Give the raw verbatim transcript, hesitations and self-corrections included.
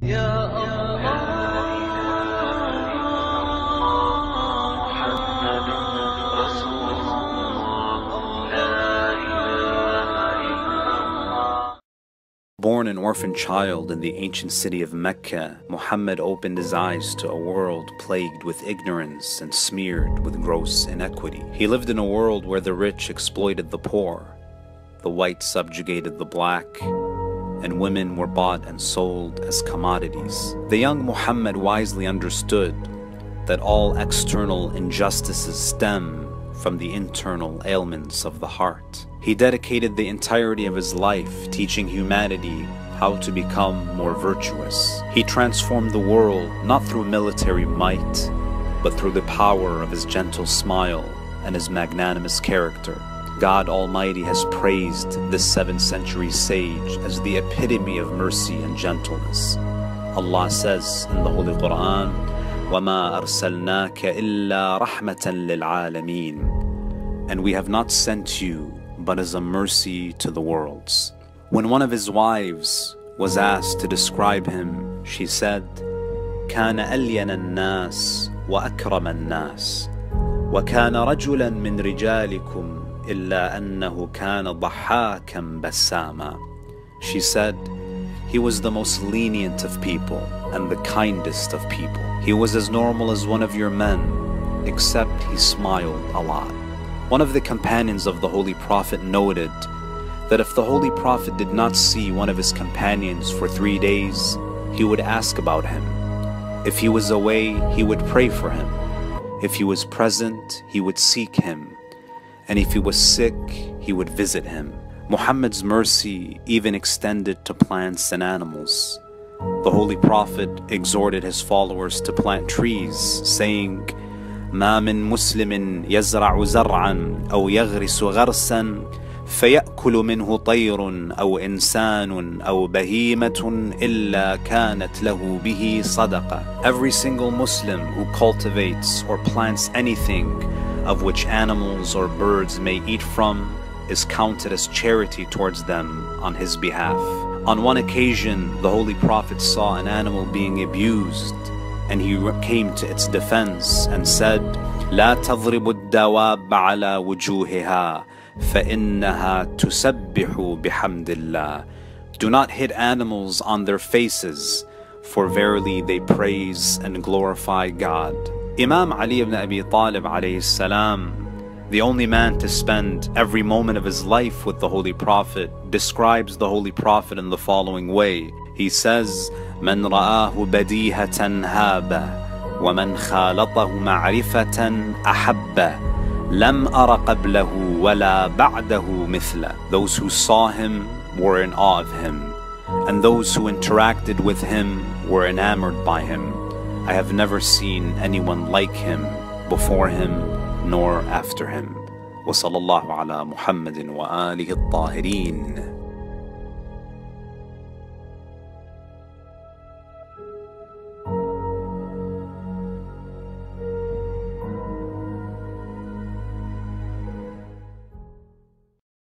يا الله محمد رسول الله لا إله إلا الله. Born an orphan child in the ancient city of Mecca, Muhammad opened his eyes to a world plagued with ignorance and smeared with gross inequity. He lived in a world where the rich exploited the poor, the white subjugated the black, and women were bought and sold as commodities. The young Muhammad wisely understood that all external injustices stem from the internal ailments of the heart. He dedicated the entirety of his life teaching humanity how to become more virtuous. He transformed the world not through military might, but through the power of his gentle smile and his magnanimous character. God Almighty has praised this seventh century sage as the epitome of mercy and gentleness. Allah says in the Holy Quran, وَمَا أَرْسَلْنَاكَ إِلَّا رَحْمَةً لِلْعَالَمِينَ, and we have not sent you but as a mercy to the worlds. When one of his wives was asked to describe him, she said, كَانَ أَلْيَنَ النَّاسِ وَأَكْرَمَ النَّاسِ وَكَانَ رَجُلًا مِّن رِجَالِكُمْ إِلَّا أَنَّهُ كَانَ ضَحَّاكًا بَسَّامًا. She said, he was the most lenient of people and the kindest of people. He was as normal as one of your men, except he smiled a lot. One of the companions of the Holy Prophet noted that if the Holy Prophet did not see one of his companions for three days, he would ask about him. If he was away, he would pray for him. If he was present, he would seek him. And if he was sick, he would visit him. Muhammad's mercy even extended to plants and animals. The Holy Prophet exhorted his followers to plant trees, saying, ما من مسلم يزرع زرعا أو يغرس غرسا فيأكل منه طير أو إنسان أو بهيمة إلا كانت له به صدقة. Every single Muslim who cultivates or plants anything of which animals or birds may eat from is counted as charity towards them on his behalf. On one occasion, the Holy Prophet saw an animal being abused, and he came to its defense and said, لا تضرب الدواب على وجوهها فإنها تسبح بحمد الله. Do not hit animals on their faces, for verily they praise and glorify God. Imam Ali ibn Abi Talib alayhi salam, the only man to spend every moment of his life with the Holy Prophet, describes the Holy Prophet in the following way. He says, من رآه بديهة هابه ومن خالطه معرفة أحبه لم أر قبله ولا بعده مثله. Those who saw him were in awe of him, and those who interacted with him were enamored by him. I have never seen anyone like him before him nor after him. وصلى الله على محمد وآله الطاهرين.